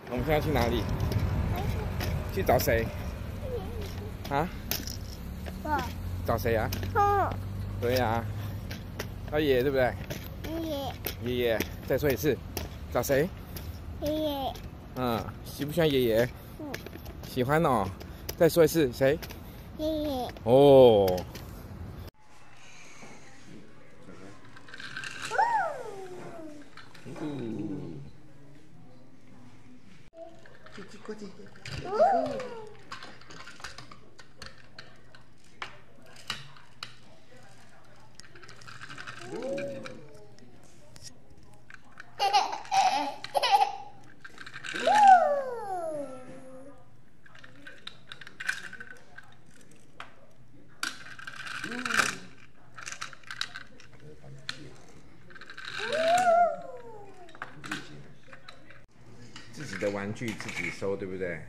我们现在去哪里？去找谁？啊？找谁呀？对呀，找爷爷对不对？爷爷，再说一次，找谁？ 爷爷。 喜不喜欢爷爷？喜欢哦。再说一次，谁？ 爷爷。 哦。过去。自己的玩具自己收，对不对？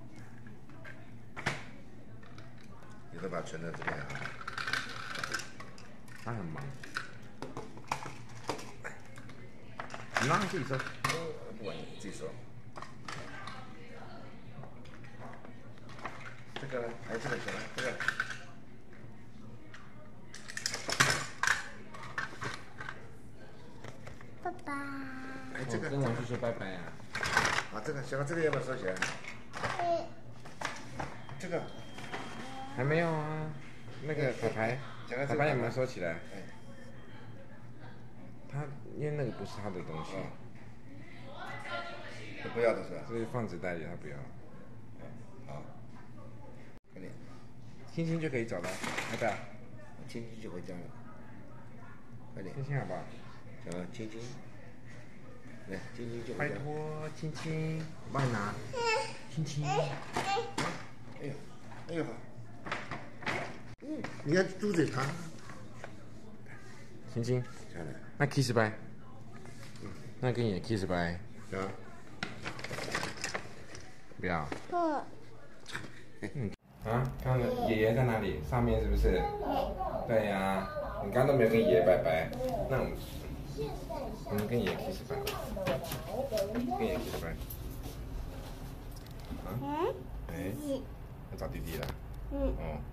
你都把它存在这边啊。 他很忙。你让他自己收。 不管你自己收。这个呢？还有这个行了，这个。 爸爸。 哎，这个。 跟玩具说拜拜呀。 啊，这个行了，这个要不要收起来？这个还没有啊。那个牌牌有没有收起来？他因为那个不是他的东西。 他不要的是吧？ 这是放纸袋里，他不要。 好，快点， 亲亲就可以找到，要不要？ 亲亲就回家了。快点， 亲亲好不好？ 亲亲。来，亲亲就拜托，亲亲，我帮你拿。亲亲。 哎呦，哎呦好。你要嘟嘴他。 亲亲。那 kiss 拜。那跟你 kiss 拜。 啊。 不要。看爷爷在哪里？上面是不是？对呀。你刚刚都没有跟爷爷拜拜，那我们跟爷爷 kiss 拜。跟爷爷 kiss 拜。要找弟弟了。哦。